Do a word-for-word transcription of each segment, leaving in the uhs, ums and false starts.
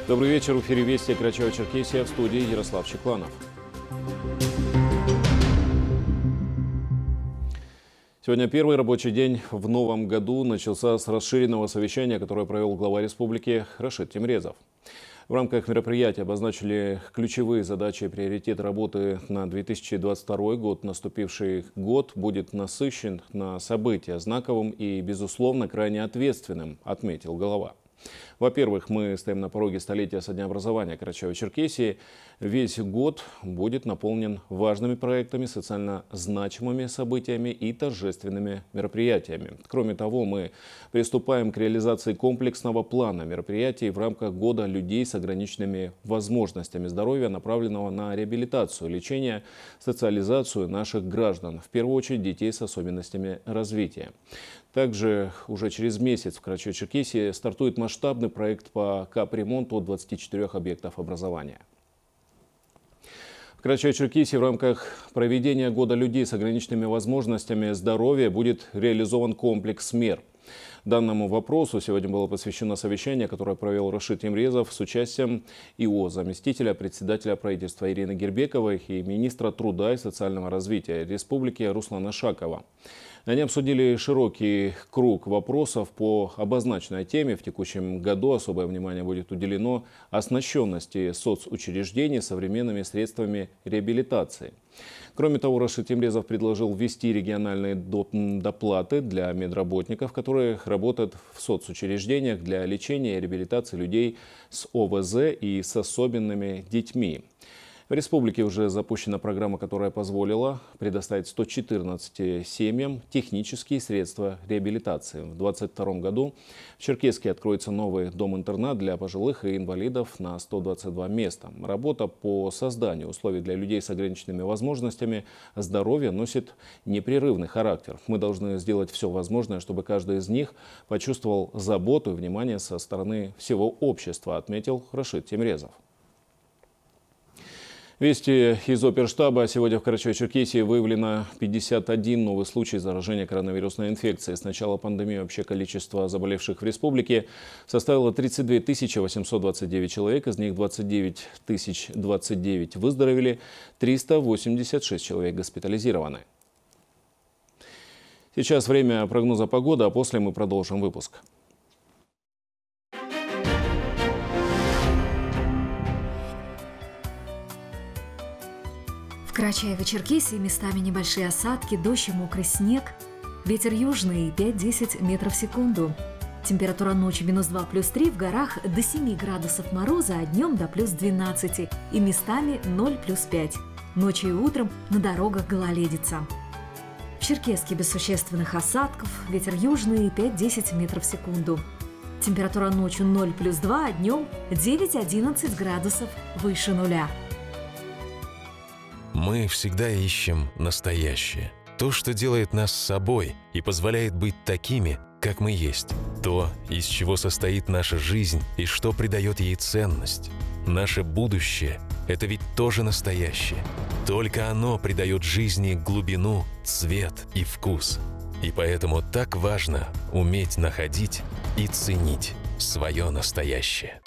Добрый вечер. В эфире Вести Карачаево-Черкесия, в студии Ярослав Чекланов. Сегодня первый рабочий день в новом году начался с расширенного совещания, которое провел глава республики Рашид Тимрезов. В рамках мероприятия обозначили ключевые задачи и приоритеты работы на две тысячи двадцать второй год. Наступивший год будет насыщен на события, знаковым и, безусловно, крайне ответственным, отметил глава. Во-первых, мы стоим на пороге столетия со дня образования Карачаево-Черкесии. Весь год будет наполнен важными проектами, социально значимыми событиями и торжественными мероприятиями. Кроме того, мы приступаем к реализации комплексного плана мероприятий в рамках года людей с ограниченными возможностями здоровья, направленного на реабилитацию, лечение, социализацию наших граждан, в первую очередь детей с особенностями развития. Также уже через месяц в Карачаево-Черкесии стартует масштабный проект по капремонту двадцати четырёх объектов образования. В Карачаево-Черкесии в рамках проведения года людей с ограниченными возможностями здоровья будет реализован комплекс мер. Данному вопросу сегодня было посвящено совещание, которое провел Рашид Тимрезов с участием ИО, заместителя председателя правительства Ирины Гербековой и министра труда и социального развития республики Руслана Шакова. Они обсудили широкий круг вопросов по обозначенной теме. В текущем году особое внимание будет уделено оснащенности соцучреждений современными средствами реабилитации. Кроме того, Рашид Тимрезов предложил ввести региональные доплаты для медработников, которые работают в соцучреждениях для лечения и реабилитации людей с ОВЗ и с особенными детьми. В республике уже запущена программа, которая позволила предоставить ста четырнадцати семьям технические средства реабилитации. В две тысячи двадцать втором году в Черкеске откроется новый дом-интернат для пожилых и инвалидов на сто двадцать два места. Работа по созданию условий для людей с ограниченными возможностями здоровья носит непрерывный характер. Мы должны сделать все возможное, чтобы каждый из них почувствовал заботу и внимание со стороны всего общества, отметил Рашид Тимрезов. Вести из оперштаба. Сегодня в Карачаево-Черкесии выявлено пятьдесят один новый случай заражения коронавирусной инфекцией. С начала пандемии общее количество заболевших в республике составило тридцать две тысячи восемьсот двадцать девять человек. Из них двадцать девять тысяч двадцать девять выздоровели, триста восемьдесят шесть человек госпитализированы. Сейчас время прогноза погоды, а после мы продолжим выпуск. В Карачаево-Черкесии местами небольшие осадки, дождь и мокрый снег. Ветер южный пять-десять метров в секунду. Температура ночи минус два плюс три, в горах до семи градусов мороза, а днем до плюс двенадцати и местами ноль плюс пять. Ночью и утром на дорогах гололедица. В Черкеске без существенных осадков, ветер южный пять-десять метров в секунду. Температура ночью ноль плюс два, а днем девять-одиннадцать градусов выше нуля. Мы всегда ищем настоящее. То, что делает нас собой и позволяет быть такими, как мы есть. То, из чего состоит наша жизнь и что придает ей ценность. Наше будущее – это ведь тоже настоящее. Только оно придает жизни глубину, цвет и вкус. И поэтому так важно уметь находить и ценить свое настоящее.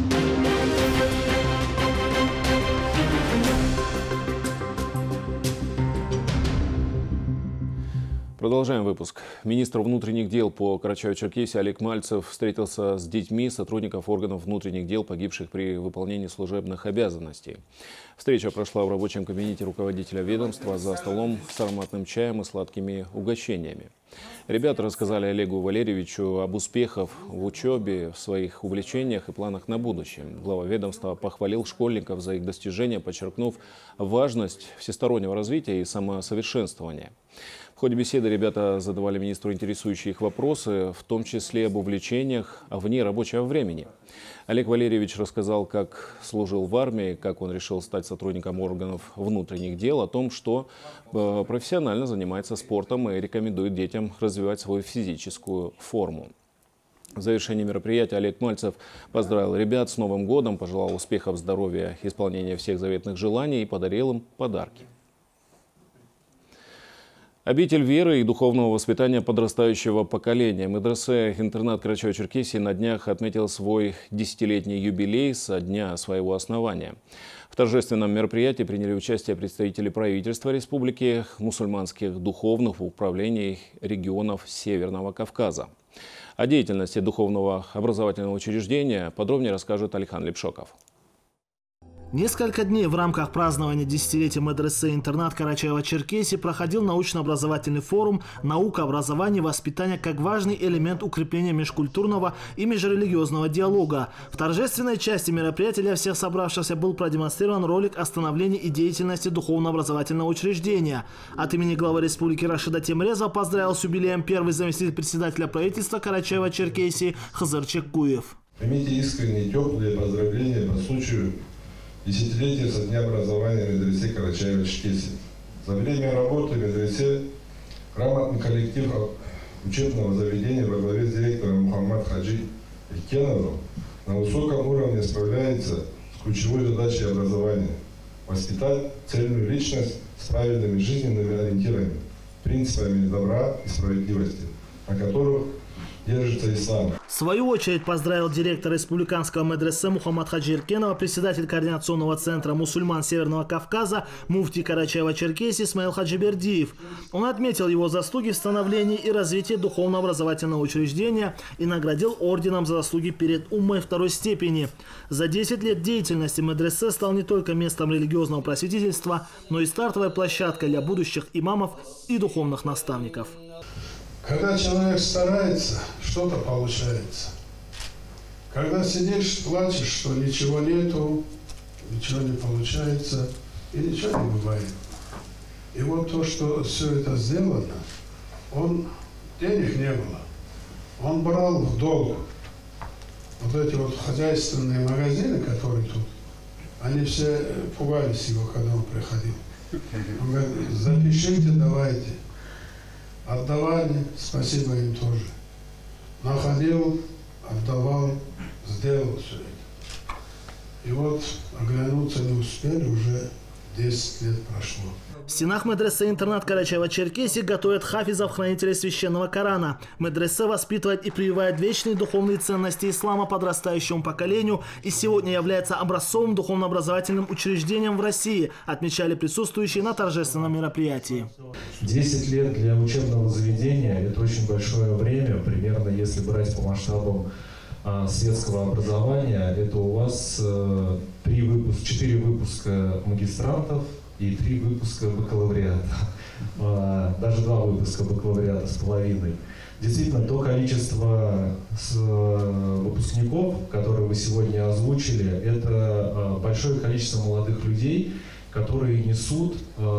Продолжаем выпуск. Министр внутренних дел по Карачаево-Черкесии Олег Мальцев встретился с детьми сотрудников органов внутренних дел, погибших при выполнении служебных обязанностей. Встреча прошла в рабочем кабинете руководителя ведомства за столом с ароматным чаем и сладкими угощениями. Ребята рассказали Олегу Валерьевичу об успехах в учебе, в своих увлечениях и планах на будущее. Глава ведомства похвалил школьников за их достижения, подчеркнув важность всестороннего развития и самосовершенствования. В ходе беседы ребята задавали министру интересующие их вопросы, в том числе об увлечениях вне рабочего времени. Олег Валерьевич рассказал, как служил в армии, как он решил стать сотрудником органов внутренних дел, о том, что профессионально занимается спортом и рекомендует детям развивать свою физическую форму. В завершении мероприятия Олег Мальцев поздравил ребят с Новым годом, пожелал успехов, здоровья, исполнения всех заветных желаний и подарил им подарки. Обитель веры и духовного воспитания подрастающего поколения. Медресе-интернат Карачаево-Черкесии на днях отметил свой десятилетний юбилей со дня своего основания. В торжественном мероприятии приняли участие представители правительства республики, мусульманских духовных управлений регионов Северного Кавказа. О деятельности духовного образовательного учреждения подробнее расскажет Алихан Лепшоков. Несколько дней в рамках празднования десятилетия медресе-интернат Карачаево-Черкесии проходил научно-образовательный форум «Наука, образование и воспитание как важный элемент укрепления межкультурного и межрелигиозного диалога». В торжественной части мероприятия для всех собравшихся был продемонстрирован ролик о становлении и деятельности духовно-образовательного учреждения. От имени главы республики Рашида Темрезова поздравил с юбилеем первый заместитель председателя правительства Карачаево-Черкесии Хызыр Чеккуев. Примите искренние теплые поздравления по случаю десятилетие со дня образования медресе Карачаево-Черкесии. За время работы в медресе грамотный коллектив учебного заведения во главе с директором Мухаммад Хаджи Икеновым на высоком уровне справляется с ключевой задачей образования – воспитать цельную личность с правильными жизненными ориентирами, принципами добра и справедливости, на которых держится ислам. В свою очередь поздравил директор республиканского медресе Мухаммад Хаджи Иркенова, председатель координационного центра мусульман Северного Кавказа, муфти Карачаево-Черкесии Исмаил Хаджибердиев. Он отметил его заслуги в становлении и развитии духовно-образовательного учреждения и наградил орденом за заслуги перед уммой второй степени. За десять лет деятельности медресе стал не только местом религиозного просветительства, но и стартовой площадкой для будущих имамов и духовных наставников. Когда человек старается, что-то получается. Когда сидишь, плачешь, что ничего нету, ничего не получается, и ничего не бывает. И вот то, что все это сделано, он, денег не было. Он брал в долг. Вот эти вот хозяйственные магазины, которые тут, они все пугались его, когда он приходил. Он говорит, запишите, давайте. Отдавали, спасибо им тоже. Находил, отдавал, сделал все это. И вот оглянуться не успели, уже десять лет прошло. В стенах медресе-интернат Карачаево-Черкесии готовят хафизов, хранителей священного Корана. Медресе воспитывает и прививает вечные духовные ценности ислама подрастающему поколению и сегодня является образцовым духовно-образовательным учреждением в России, отмечали присутствующие на торжественном мероприятии. десять лет для учебного заведения – это очень большое время, примерно если брать по масштабам а, светского образования, это у вас а, три выпуска, четыре выпуска магистрантов и три выпуска бакалавриата, даже два выпуска бакалавриата с половиной. Действительно, то количество выпускников, которые вы сегодня озвучили, это большое количество молодых людей, которые несут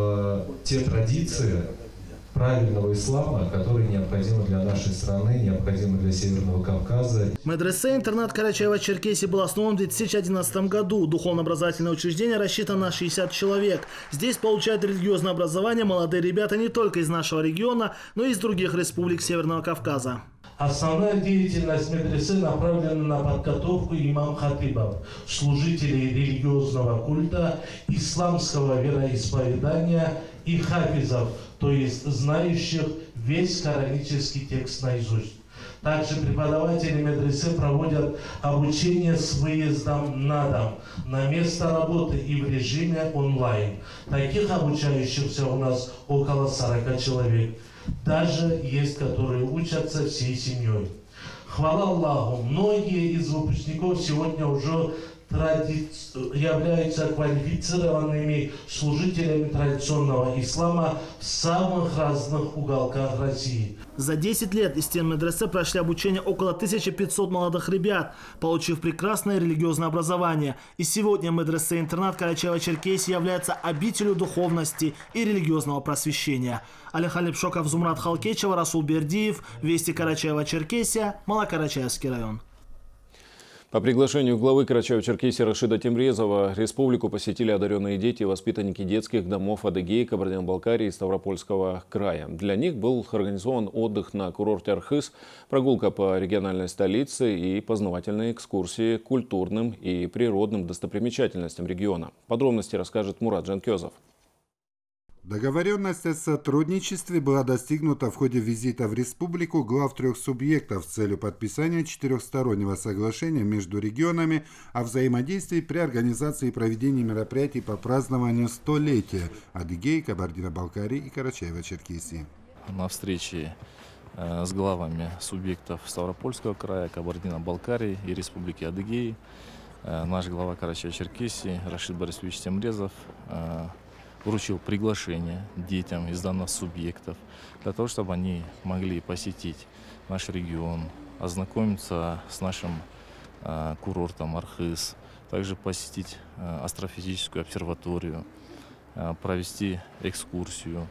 те традиции правильного ислама, которые необходимы для нашей страны, необходимы для Северного Кавказа. Медресе-интернат Карачаево-Черкесии был основан в две тысячи одиннадцатом году. Духовно-образовательное учреждение рассчитано на шестьдесят человек. Здесь получают религиозное образование молодые ребята не только из нашего региона, но и из других республик Северного Кавказа. Основная деятельность медресе направлена на подготовку имам-хатибов, служителей религиозного культа, исламского вероисповедания и хафизов, то есть знающих весь коранический текст наизусть. Также преподаватели медресе проводят обучение с выездом на дом, на место работы и в режиме онлайн. Таких обучающихся у нас около сорока человек. Даже есть, которые учатся всей семьей. Хвала Аллаху, многие из выпускников сегодня уже тради... являются квалифицированными служителями традиционного ислама в самых разных уголках России. За десять лет из стен медресе прошли обучение около тысячи пятисот молодых ребят, получив прекрасное религиозное образование. И сегодня медресе-интернат Карачаево-Черкесии является обителью духовности и религиозного просвещения. Алихан Лепшоков, Зумрат Халкечева, Расул Бердиев, Вести Карачаево-Черкесия, Малокарачаевский район. По приглашению главы Карачаево-Черкесии Рашида Темрезова республику посетили одаренные дети и воспитанники детских домов Адыгеи, Кабардино-Балкарии и Ставропольского края. Для них был организован отдых на курорте Архыз, прогулка по региональной столице и познавательные экскурсии к культурным и природным достопримечательностям региона. Подробности расскажет Мурат Жанкезов. Договоренность о сотрудничестве была достигнута в ходе визита в республику глав трех субъектов с целью подписания четырехстороннего соглашения между регионами о взаимодействии при организации и проведении мероприятий по празднованию столетия Адыгеи, Кабардино-Балкарии и Карачаево-Черкесии. На встрече э, с главами субъектов Ставропольского края, Кабардино-Балкарии и Республики Адыгеи э, наш глава Карачаево-Черкесии Рашид Борисович Темрезов э, вручил приглашение детям из данных субъектов для того, чтобы они могли посетить наш регион, ознакомиться с нашим э, курортом Архыз, также посетить э, астрофизическую обсерваторию, э, провести экскурсию.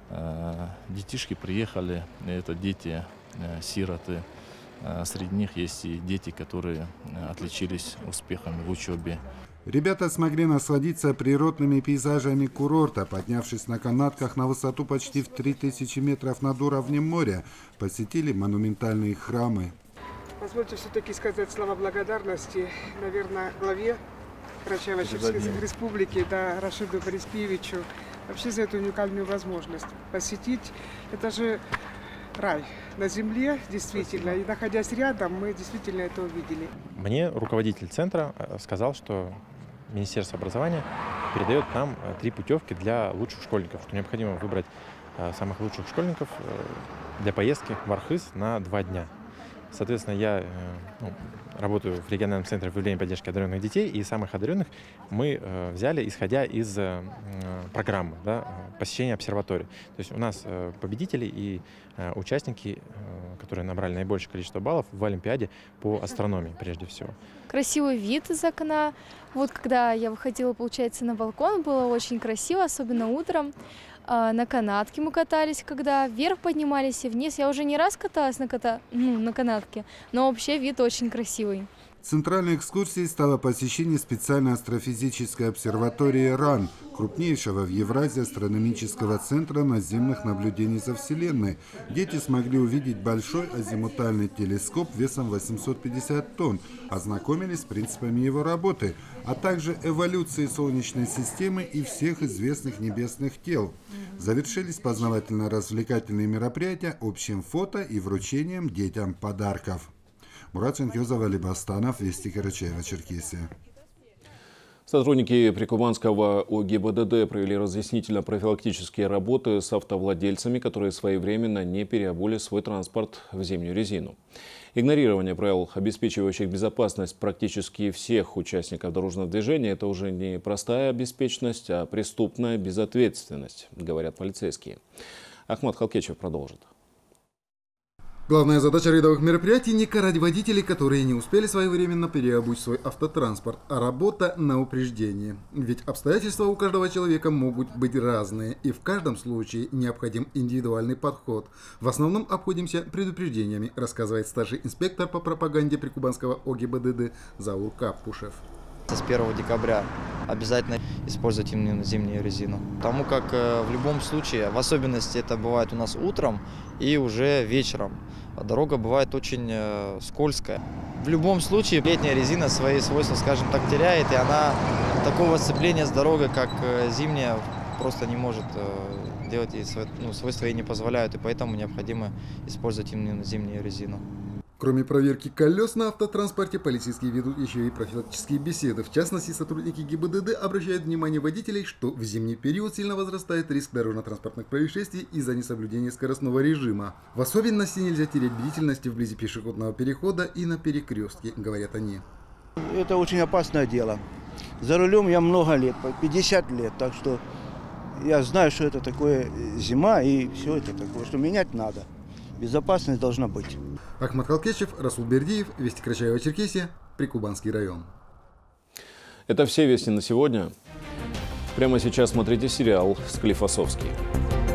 Э, детишки приехали, это дети э, сироты. Э, среди них есть и дети, которые э, отличились успехами в учебе. Ребята смогли насладиться природными пейзажами курорта, поднявшись на канатках на высоту почти в три тысячи метров над уровнем моря, посетили монументальные храмы. Позвольте все-таки сказать слова благодарности, наверное, главе Карачаево-Черкесской республики, да, Рашиду Бориспиевичу, вообще за эту уникальную возможность посетить. Это же рай на земле, действительно, и находясь рядом, мы действительно это увидели. Мне руководитель центра сказал, что Министерство образования передает нам три путевки для лучших школьников, что необходимо выбрать самых лучших школьников для поездки в Архыз на два дня. Соответственно, я ну, работаю в региональном центре выявления и поддержки одаренных детей, и самых одаренных мы э, взяли, исходя из э, программы, да, посещения обсерватории. То есть у нас э, победители и э, участники, э, которые набрали наибольшее количество баллов в Олимпиаде по астрономии, прежде всего. Красивый вид из окна. Вот когда я выходила, получается, на балкон, было очень красиво, особенно утром. На канатке мы катались, когда вверх поднимались и вниз. Я уже не раз каталась на, ката... ну, на канатке, но вообще вид очень красивый. Центральной экскурсией стало посещение специальной астрофизической обсерватории РАН, крупнейшего в Евразии астрономического центра наземных наблюдений за Вселенной. Дети смогли увидеть большой азимутальный телескоп весом восемьсот пятьдесят тонн, ознакомились с принципами его работы, а также эволюцией Солнечной системы и всех известных небесных тел. Завершились познавательно-развлекательные мероприятия общим фото и вручением детям подарков. Мурат Ченкезов, Али Бастанов, Вести, Карачаево-Черкесия. Сотрудники Прикубанского ОГИБДД провели разъяснительно-профилактические работы с автовладельцами, которые своевременно не переобули свой транспорт в зимнюю резину. Игнорирование правил, обеспечивающих безопасность практически всех участников дорожного движения, это уже не простая беспечность, а преступная безответственность, говорят полицейские. Ахмат Халкечев продолжит. Главная задача рядовых мероприятий – не карать водителей, которые не успели своевременно переобуть свой автотранспорт, а работа на упреждение. Ведь обстоятельства у каждого человека могут быть разные, и в каждом случае необходим индивидуальный подход. В основном обходимся предупреждениями, рассказывает старший инспектор по пропаганде Прикубанского ОГИБДД Заур Каппушев. С первого декабря обязательно использовать именно зимнюю резину. Потому как э, в любом случае, в особенности это бывает у нас утром и уже вечером, дорога бывает очень э, скользкая. В любом случае летняя резина свои свойства, скажем так, теряет, и она такого сцепления с дорогой, как э, зимняя, просто не может э, делать, и ну, свойства ей не позволяют, и поэтому необходимо использовать именно зимнюю резину. Кроме проверки колес на автотранспорте, полицейские ведут еще и профилактические беседы. В частности, сотрудники ГИБДД обращают внимание водителей, что в зимний период сильно возрастает риск дорожно-транспортных происшествий из-за несоблюдения скоростного режима. В особенности нельзя терять бдительности вблизи пешеходного перехода и на перекрестке, говорят они. Это очень опасное дело. За рулем я много лет, пятьдесят лет, так что я знаю, что это такое зима и все это такое, что менять надо. Безопасность должна быть. Ахмат Халкечев, Расул Бердиев, Вести, Карачаево-Черкесия, Прикубанский район. Это все вести на сегодня. Прямо сейчас смотрите сериал «Склифосовский».